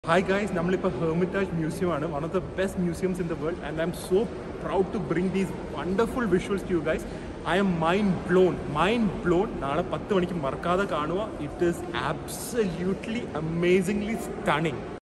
Hi guys, നമ്മളിപ്പോൾ Hermitage Museum ആണ്, one of the best museums in the world, and I'm so proud to bring these wonderful visuals to you guys. I am mind blown. നാളെ 10 മണിക്ക് മറക്കാതെ കാണുക. It is absolutely amazingly stunning.